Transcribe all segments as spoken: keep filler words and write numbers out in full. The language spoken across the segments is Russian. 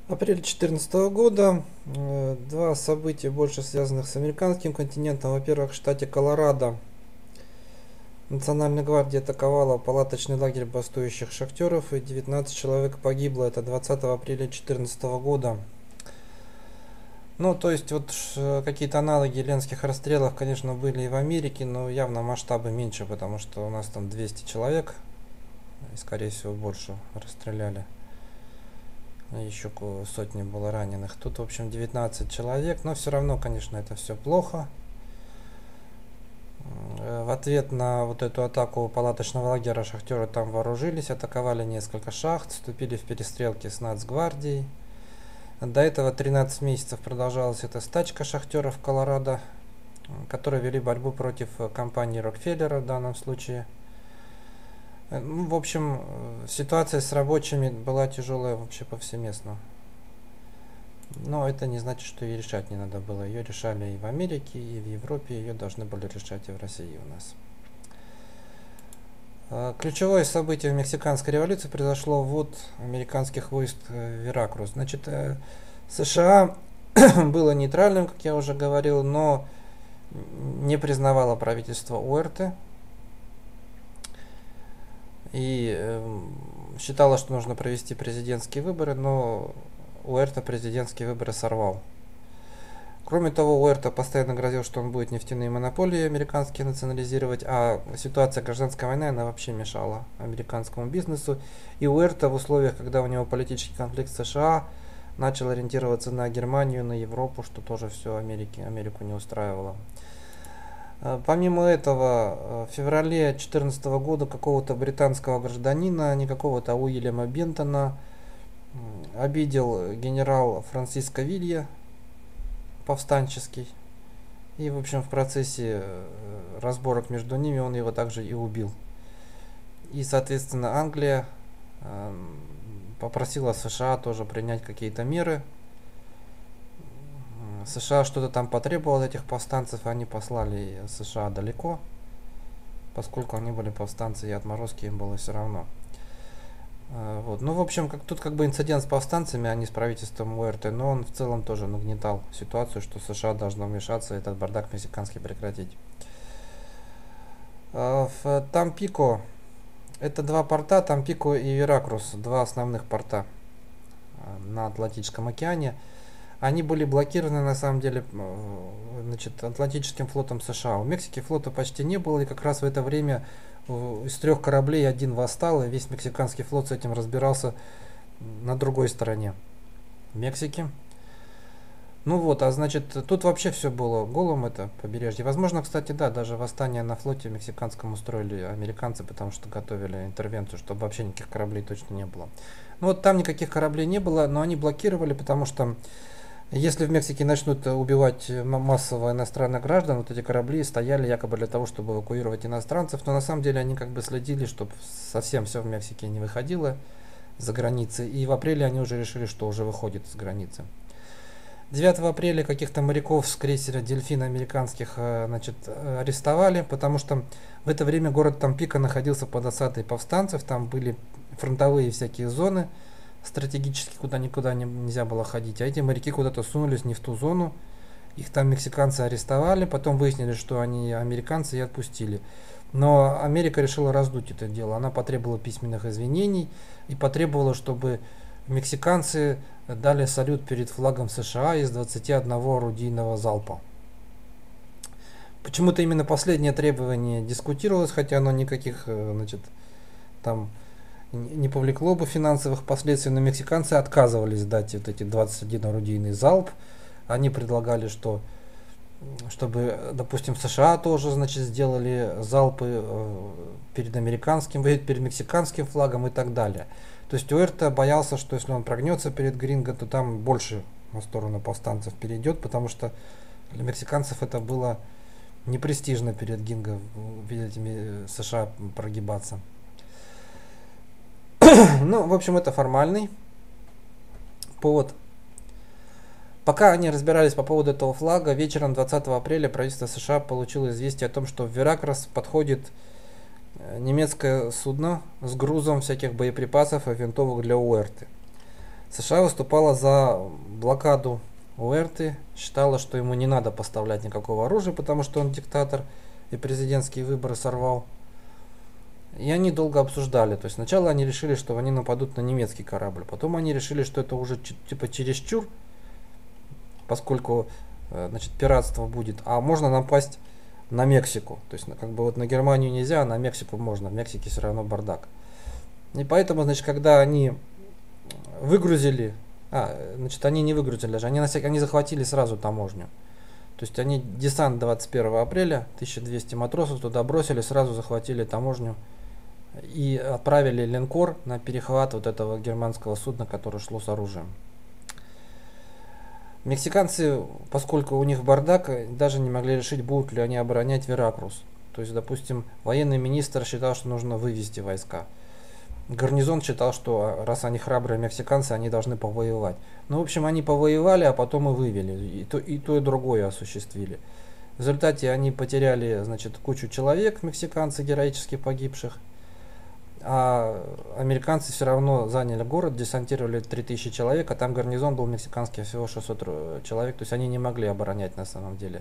Апрель две тысячи четырнадцатого года. э, Два события, больше связанных с американским континентом. Во-первых, в штате Колорадо Национальная гвардия атаковала палаточный лагерь бастующих шахтеров, и девятнадцать человек погибло. Это двадцатого апреля две тысячи четырнадцатого года. Ну, то есть, вот ш- какие-то аналоги ленских расстрелов, конечно, были и в Америке, но явно масштабы меньше, потому что у нас там двести человек, и, скорее всего, больше расстреляли. Еще сотни было раненых. Тут, в общем, девятнадцать человек, но все равно, конечно, это все плохо. Э, В ответ на вот эту атаку палаточного лагеря шахтеры там вооружились, атаковали несколько шахт, вступили в перестрелки с Нацгвардией. До этого тринадцать месяцев продолжалась эта стачка шахтеров в Колорадо, м, которые вели борьбу против э, компании Рокфеллера в данном случае. Э, Ну, в общем, э, ситуация с рабочими была тяжелая вообще повсеместно. Но это не значит, что ее решать не надо было. Ее решали и в Америке, и в Европе, ее должны были решать и в России у нас. А, Ключевое событие в Мексиканской революции произошло ввод американских войск э, в Веракрус. Значит, э, США было нейтральным, как я уже говорил, но не признавало правительство Уэрте и э, считало, что нужно провести президентские выборы, но Уэрте президентские выборы сорвал. Кроме того, Уэрта постоянно грозил, что он будет нефтяные монополии американские национализировать, а ситуация гражданской войны, она вообще мешала американскому бизнесу. И Уэрта в условиях, когда у него политический конфликт с США, начал ориентироваться на Германию, на Европу, что тоже все Америке, Америку не устраивало. А, Помимо этого, э, в феврале две тысячи четырнадцатого года какого-то британского гражданина, не какого-то, а Уильяма Бентона, м, обидел генерал Франциско Вилья, повстанческий. И, в общем, в процессе э, разборок между ними он его также и убил. И, соответственно, Англия эм, попросила США тоже принять какие-то меры. М, США что-то там потребовало от этих повстанцев, и они послали США далеко, поскольку они были повстанцы и отморозки, им было все равно. Э, Вот. Ну, в общем, как, тут как бы инцидент с повстанцами, а не с правительством Уэрте, но он в целом тоже нагнетал ситуацию, что США должно вмешаться и этот бардак мексиканский прекратить. Э, В Тампико, это два порта, Тампико и Веракрус, два основных порта э, на Атлантическом океане. Они были блокированы на самом деле э, значит, Атлантическим флотом США. У Мексики флота почти не было, и как раз в это время э, из трех кораблей один восстал, и весь мексиканский флот с этим разбирался на другой стороне Мексики. Ну вот, а значит, тут вообще все было голым, это побережье. Возможно, кстати, да, даже восстание на флоте мексиканском устроили американцы, потому что готовили интервенцию, чтобы вообще никаких кораблей точно не было. Ну вот там никаких кораблей не было, но они блокировали, потому что если в Мексике начнут убивать массово иностранных граждан, вот эти корабли стояли якобы для того, чтобы эвакуировать иностранцев, но на самом деле они как бы следили, чтобы совсем все в Мексике не выходило за границы, и в апреле они уже решили, что уже выходит с границы. девятого апреля каких-то моряков с крейсера «Дельфин» американских значит, арестовали, потому что в это время город Тампико находился под осадой повстанцев, там были фронтовые всякие зоны, стратегически куда никуда не, нельзя было ходить, а эти моряки куда-то сунулись не в ту зону, их там мексиканцы арестовали, потом выяснили, что они американцы, и отпустили. Но Америка решила раздуть это дело, она потребовала письменных извинений и потребовала, чтобы мексиканцы дали салют перед флагом США из двадцати одного орудийного залпа. Почему-то именно последнее требование дискутировалось, хотя оно никаких, значит, там не повлекло бы финансовых последствий, но мексиканцы отказывались дать вот эти двадцать один орудийный залп. Они предлагали, что чтобы, допустим, США тоже, значит, сделали залпы перед американским, перед мексиканским флагом и так далее. То есть Уэрта боялся, что если он прогнется перед Гринго, то там больше на сторону повстанцев перейдет, потому что для мексиканцев это было непрестижно перед Гинго, перед этими США прогибаться. Ну, в общем, это формальный повод. Пока они разбирались по поводу этого флага, вечером двадцатого апреля правительство США получило известие о том, что в Веракрус подходит немецкое судно с грузом всяких боеприпасов и винтовок для Уэрты. США выступала за блокаду Уэрты, считала, что ему не надо поставлять никакого оружия, потому что он диктатор и президентские выборы сорвал. И они долго обсуждали. То есть сначала они решили, что они нападут на немецкий корабль. Потом они решили, что это уже типа чересчур, поскольку значит, пиратство будет. А можно напасть на Мексику. То есть как бы вот на Германию нельзя, а на Мексику можно. В Мексике все равно бардак. И поэтому, значит, когда они выгрузили, а, значит, они не выгрузили даже, они, на всякий, они захватили сразу таможню. То есть они десант двадцать первого апреля, тысяча двести матросов туда бросили, сразу захватили таможню и отправили линкор на перехват вот этого германского судна, которое шло с оружием. Мексиканцы, поскольку у них бардак, даже не могли решить, будут ли они оборонять Веракрус. То есть, допустим, военный министр считал, что нужно вывести войска. Гарнизон считал, что раз они храбрые мексиканцы, они должны повоевать. Ну, в общем, они повоевали, а потом и вывели. И то, и то, и другое осуществили. В результате они потеряли, значит, кучу человек, мексиканцы, героически погибших. А американцы все равно заняли город, десантировали три тысячи человек, а там гарнизон был мексиканский всего шестьсот человек. То есть они не могли оборонять на самом деле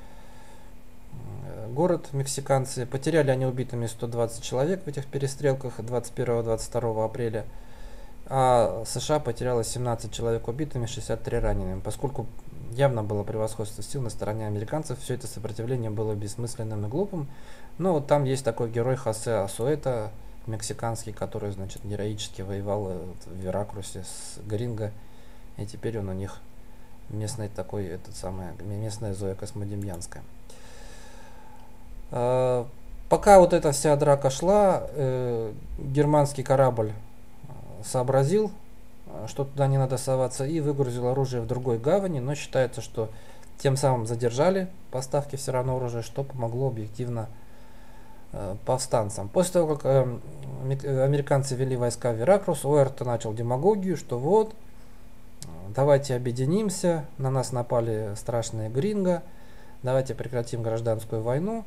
город мексиканцы. Потеряли они убитыми сто двадцать человек в этих перестрелках двадцать первого — двадцать второго апреля. А США потеряла семнадцать человек убитыми, шестьдесят три ранеными. Поскольку явно было превосходство сил на стороне американцев, все это сопротивление было бессмысленным и глупым. Но вот там есть такой герой Хосе Асуэто, мексиканский, который, значит, героически воевал в Веракрусе с Гринго. И теперь он у них местный такой, этот самый, местная Зоя Космодемьянская. Пока вот эта вся драка шла, э, германский корабль сообразил, что туда не надо соваться, и выгрузил оружие в другой гавани, но считается, что тем самым задержали поставки все равно оружия, что помогло объективно э, повстанцам. После того, как э, американцы вели войска в Веракрус, Уэрта начал демагогию, что вот, давайте объединимся, на нас напали страшные гринго, давайте прекратим гражданскую войну.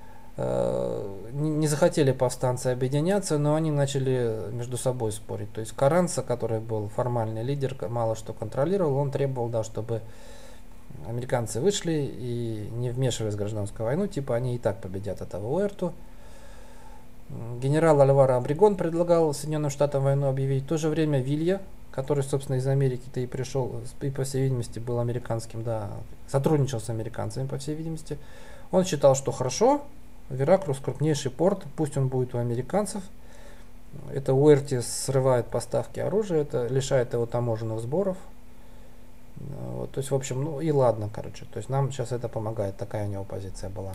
Не захотели повстанцы объединяться, но они начали между собой спорить. То есть Карранца, который был формальный лидер, мало что контролировал, он требовал, да, чтобы американцы вышли и не вмешивались в гражданскую войну, типа они и так победят этого Уэрту. Генерал Альваро Обрегон предлагал Соединенным Штатам войну объявить. В то же время Вилья, который, собственно, из Америки-то и пришел, и, по всей видимости, был американским, да, сотрудничал с американцами, по всей видимости, он считал, что хорошо, Веракрус крупнейший порт, пусть он будет у американцев. Это Уэрти срывает поставки оружия, это лишает его таможенных сборов. Вот, то есть, в общем, ну и ладно, короче. То есть нам сейчас это помогает, такая у него позиция была.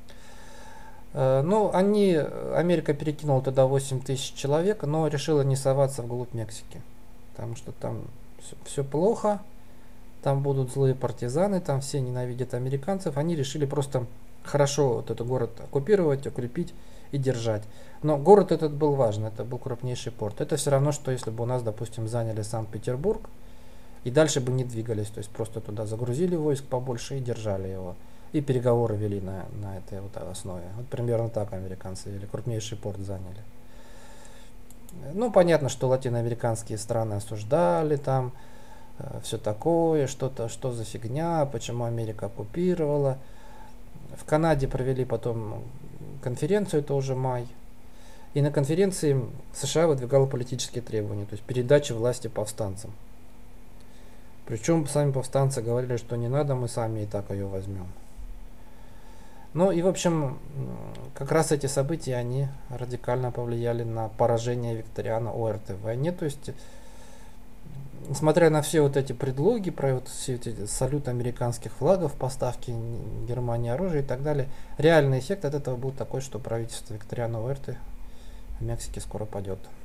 Ну, они, Америка перекинула туда восемь тысяч человек, но решила не соваться вглубь Мексики. Потому что там все, все плохо, там будут злые партизаны, там все ненавидят американцев. Они решили просто хорошо вот этот город оккупировать, укрепить и держать. Но город этот был важен, это был крупнейший порт. Это все равно, что если бы у нас, допустим, заняли Санкт-Петербург и дальше бы не двигались, то есть просто туда загрузили войск побольше и держали его. И переговоры вели на, на этой вот основе. Вот примерно так американцы вели, крупнейший порт заняли. Ну, понятно, что латиноамериканские страны осуждали там, э, все такое, что-то, что за фигня, почему Америка оккупировала. В Канаде провели потом конференцию, это уже май. И на конференции США выдвигало политические требования, то есть передачи власти повстанцам. Причем сами повстанцы говорили, что не надо, мы сами и так ее возьмем. Ну и в общем, как раз эти события, они радикально повлияли на поражение Викториана Уэрты в войне. То есть, несмотря на все вот эти предлоги, про вот все эти салют американских флагов, поставки Германии оружия и так далее, реальный эффект от этого был такой, что правительство Викториана Уэрты в Мексике скоро падет.